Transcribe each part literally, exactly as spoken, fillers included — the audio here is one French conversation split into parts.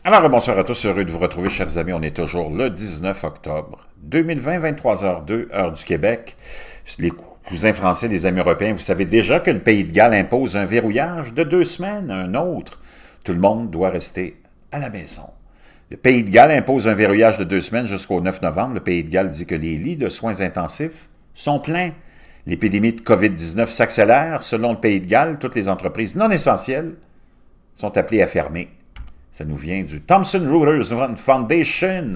Alors, bonsoir à tous, heureux de vous retrouver, chers amis. On est toujours le dix-neuf octobre deux mille vingt, vingt-trois heures deux, heure du Québec. Les cousins français, les amis européens, vous savez déjà que le Pays de Galles impose un verrouillage de deux semaines, un autre. Tout le monde doit rester à la maison. Le Pays de Galles impose un verrouillage de deux semaines jusqu'au neuf novembre. Le Pays de Galles dit que les lits de soins intensifs sont pleins. L'épidémie de COVID dix-neuf s'accélère. Selon le Pays de Galles, toutes les entreprises non essentielles sont appelées à fermer. Ça nous vient du Thomson Reuters Foundation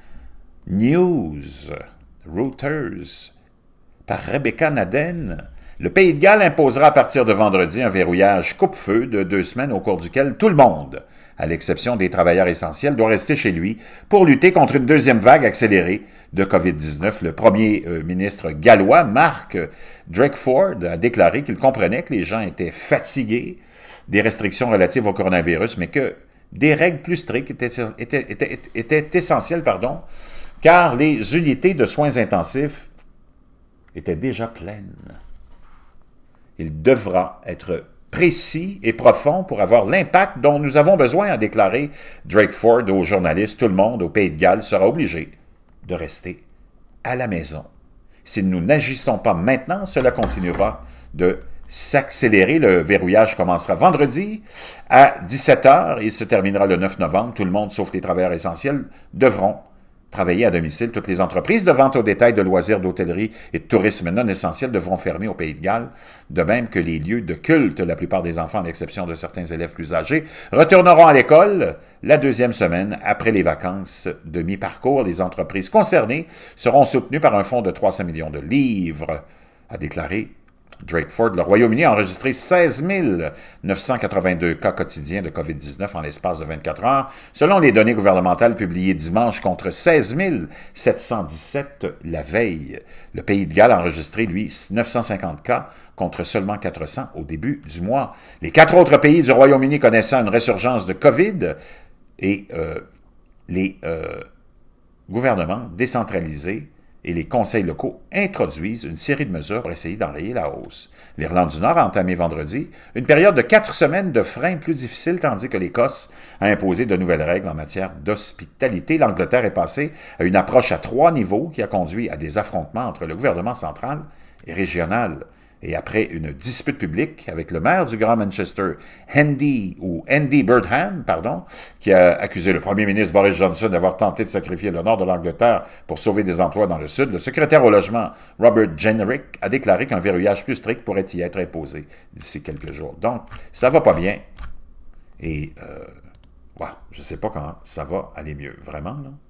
News, Reuters, par Rebecca Naden. Le Pays de Galles imposera à partir de vendredi un verrouillage coupe-feu de deux semaines au cours duquel tout le monde, à l'exception des travailleurs essentiels, doit rester chez lui pour lutter contre une deuxième vague accélérée de COVID dix-neuf. Le premier euh, ministre gallois, Mark Drakeford, a déclaré qu'il comprenait que les gens étaient fatigués des restrictions relatives au coronavirus, mais que des règles plus strictes étaient, étaient, étaient, étaient essentielles, pardon, car les unités de soins intensifs étaient déjà pleines. Il devra être précis et profond pour avoir l'impact dont nous avons besoin, a déclaré Drakeford aux journalistes. Tout le monde au Pays de Galles sera obligé de rester à la maison. Si nous n'agissons pas maintenant, cela continuera de s'accélérer. Le verrouillage commencera vendredi à dix-sept heures et se terminera le neuf novembre. Tout le monde, sauf les travailleurs essentiels, devront travailler à domicile. Toutes les entreprises de vente au détail, de loisirs, d'hôtellerie et de tourisme non essentiels devront fermer au Pays de Galles, de même que les lieux de culte. La plupart des enfants, à l'exception de certains élèves plus âgés, retourneront à l'école la deuxième semaine après les vacances de mi-parcours. Les entreprises concernées seront soutenues par un fonds de trois cents millions de livres, a déclaré Drakeford. Le Royaume-Uni a enregistré seize mille neuf cent quatre-vingt-deux cas quotidiens de COVID dix-neuf en l'espace de vingt-quatre heures, selon les données gouvernementales publiées dimanche, contre seize mille sept cent dix-sept la veille. Le Pays de Galles a enregistré, lui, neuf cent cinquante cas, contre seulement quatre cents au début du mois. Les quatre autres pays du Royaume-Uni connaissant une résurgence de COVID et euh, les euh, gouvernements décentralisés et les conseils locaux introduisent une série de mesures pour essayer d'enrayer la hausse. L'Irlande du Nord a entamé vendredi une période de quatre semaines de freins plus difficiles, tandis que l'Écosse a imposé de nouvelles règles en matière d'hospitalité. L'Angleterre est passée à une approche à trois niveaux qui a conduit à des affrontements entre le gouvernement central et régional. Et après une dispute publique avec le maire du Grand Manchester, Andy, ou Andy Burnham, pardon, qui a accusé le premier ministre Boris Johnson d'avoir tenté de sacrifier le nord de l'Angleterre pour sauver des emplois dans le sud, le secrétaire au logement, Robert Jenrick, a déclaré qu'un verrouillage plus strict pourrait y être imposé d'ici quelques jours. Donc, ça va pas bien. Et, euh, wow, je ne sais pas quand ça va aller mieux. Vraiment, là.